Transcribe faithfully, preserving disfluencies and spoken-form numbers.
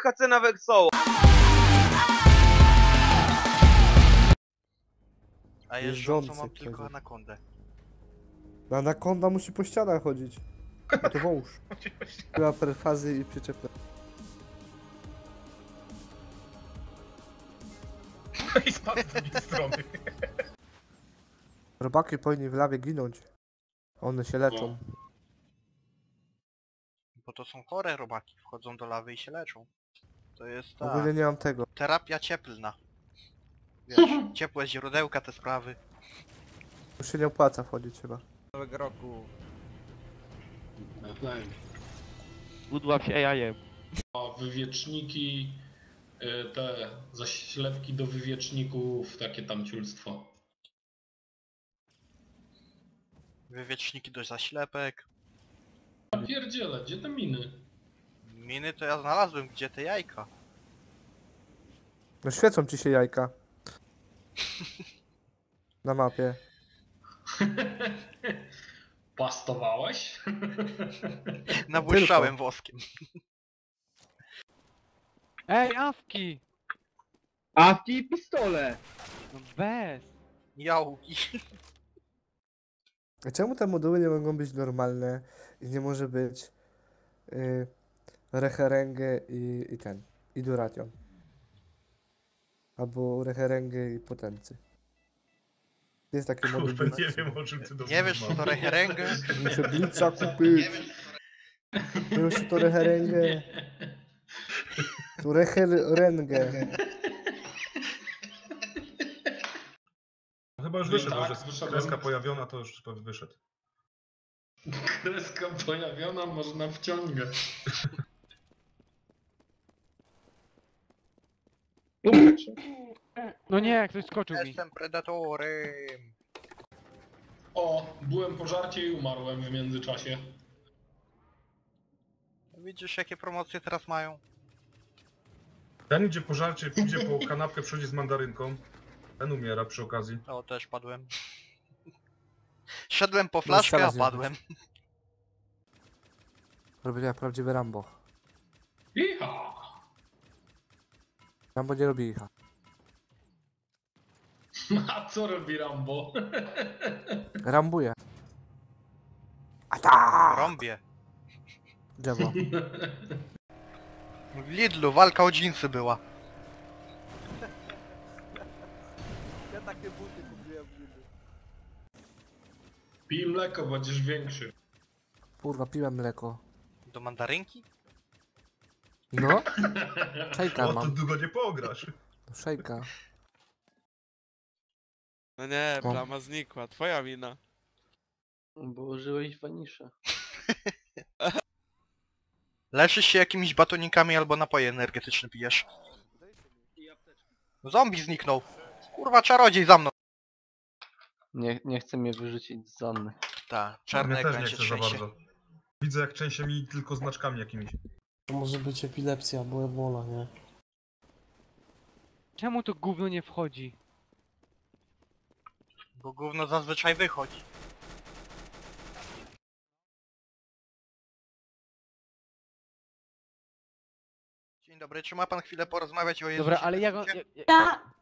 jaka cena wesoła. A jeżdżącą mam tylko anakondę. Anakonda musi po ścianach chodzić. A to wąż. Była perfazy i przyczepne. I spadł z drugiej strony. Robaki powinni w lawie ginąć. One się leczą. Bo to są chore robaki, wchodzą do lawy i się leczą. To jest ta Ogólnie nie mam tego. terapia cieplna. Wiesz, ciepłe źródełka, te sprawy. Już się nie opłaca wchodzić chyba. Nowego roku. Udław się jajem. A wywieczniki, y, te zaślepki do wywieczników, takie tam ciulstwo. Wywieczniki do zaślepek. A pierdziele, gdzie te miny? Miny to ja znalazłem, gdzie te jajka. No świecą ci się jajka. Na mapie. Pastowałeś? Nabłyszczałem woskiem. Ej, awki! Awki i pistole. No bez! Jałki. A czemu te moduły nie mogą być normalne i nie może być yy, reherengę i, i ten, i duration? Albo reherengę i potency. Jest taki moduł. Kurwa, nie wiem o czym ty do Nie wiesz co to reherengę? Muszę blitza kupić. Muszę to reherengę. Tu reherengę. Chyba już Nie, wyszedł, tak, że jest wyszedłem. kreska pojawiona, to już wyszedł. Kreska pojawiona, można wciągać. No nie, ktoś skoczył mi. Jestem predatorem. O, byłem po żarcie i umarłem w międzyczasie. Widzisz jakie promocje teraz mają? Ten idzie po żarcie, idzie po kanapkę, przychodzi z mandarynką. Ten umiera przy okazji. O, też padłem. Szedłem po flaszkę, a teraz padłem. Robię jak prawdziwy Rambo. Iha! Rambo nie robi icha. A co robi Rambo? Rambuje. A ta! Rąbie. Drzewo. W Lidlu walka o dżinsy była. Ja takie buty kupiłem w Lidlu. Pij mleko, będziesz większy. Kurwa, piłem mleko. Do mandarynki? No? Szejka O, to mam. długo nie pograsz. Szejka. No nie, O. plama znikła, twoja wina. Bo użyłeś wanisza. Leczysz się jakimiś batonikami albo napoje energetyczne pijesz. Zombie zniknął. Kurwa, czarodziej za mną. Nie, nie chce mnie wyrzucić z zonny. Ta, czarny Mnie też ekran nie się chce za trzęsie. bardzo. Widzę jak trzęsie mi tylko znaczkami jakimiś. To może być epilepsja albo ebola, nie? Czemu to gówno nie wchodzi? Bo gówno zazwyczaj wychodzi. Dzień dobry, czy ma pan chwilę porozmawiać o Jezusie? Dobra, ale ja go... Chrystusie? Ja, Ja,